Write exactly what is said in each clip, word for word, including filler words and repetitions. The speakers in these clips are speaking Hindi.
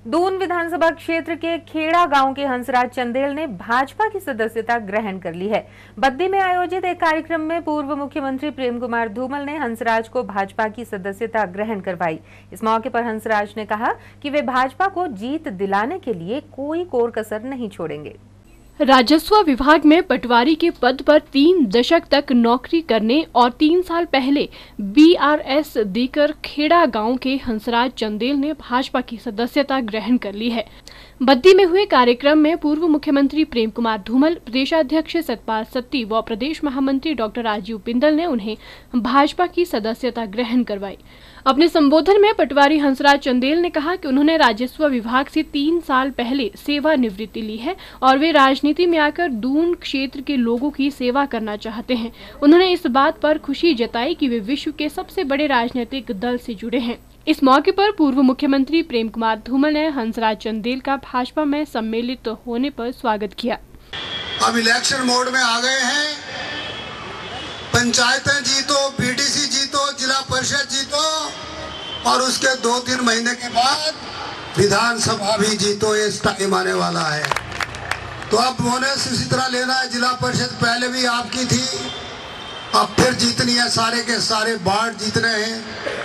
दून विधानसभा क्षेत्र के खेड़ा गांव के हंसराज चंदेल ने भाजपा की सदस्यता ग्रहण कर ली है। बद्दी में आयोजित एक कार्यक्रम में पूर्व मुख्यमंत्री प्रेम कुमार धूमल ने हंसराज को भाजपा की सदस्यता ग्रहण करवाई। इस मौके पर हंसराज ने कहा कि वे भाजपा को जीत दिलाने के लिए कोई कोर कसर नहीं छोड़ेंगे। राजस्व विभाग में पटवारी के पद पर तीन दशक तक नौकरी करने और तीन साल पहले बी आर एस देकर खेड़ा गांव के हंसराज चंदेल ने भाजपा की सदस्यता ग्रहण कर ली है। बद्दी में हुए कार्यक्रम में पूर्व मुख्यमंत्री प्रेम कुमार धूमल, प्रदेशाध्यक्ष सतपाल सत्ती व प्रदेश महामंत्री डॉक्टर राजीव बिंदल ने उन्हें भाजपा की सदस्यता ग्रहण करवाई। अपने संबोधन में पटवारी हंसराज चंदेल ने कहा कि उन्होंने राजस्व विभाग से तीन साल पहले सेवानिवृत्ति ली है और वे राजनीति में आकर दून क्षेत्र के लोगों की सेवा करना चाहते हैं। उन्होंने इस बात पर खुशी जताई कि वे विश्व के सबसे बड़े राजनीतिक दल से जुड़े हैं। इस मौके पर पूर्व मुख्यमंत्री प्रेम कुमार धूमल ने हंसराज चंदेल का भाजपा में सम्मिलित होने पर स्वागत किया। अब इलेक्शन मोड में आ गए हैं। पंचायतें जीतो, पी डी सी जीतो, जिला परिषद जीतो और उसके दो तीन महीने के बाद विधानसभा भी जीतो। ये टाइम आने वाला है, तो अब बोनस इसी तरह लेना है। जिला परिषद पहले भी आपकी थी, अब फिर जीतनी है। सारे के सारे वार्ड जीतने हैं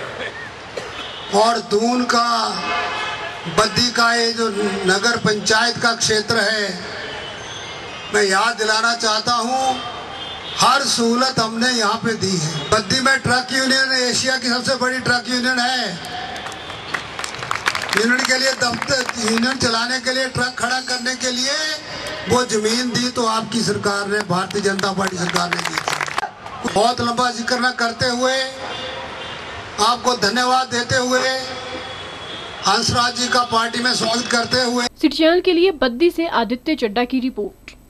और दून का, बद्दी का ये जो नगर पंचायत का क्षेत्र है, मैं याद दिलाना चाहता हूँ, हर सहूलत हमने यहाँ पे दी है। बद्दी में ट्रक यूनियन एशिया की सबसे बड़ी ट्रक यूनियन है। यूनियन के लिए दफ्तर, यूनियन चलाने के लिए, ट्रक खड़ा करने के लिए वो जमीन दी तो आपकी सरकार ने, भारतीय जनता पार्टी सरकार ने दी थी। बहुत लंबा जिक्र न करते हुए, आपको धन्यवाद देते हुए, हंसराज जी का पार्टी में स्वागत करते हुए। सिटी चैनल के लिए बद्दी से आदित्य चड्डा की रिपोर्ट।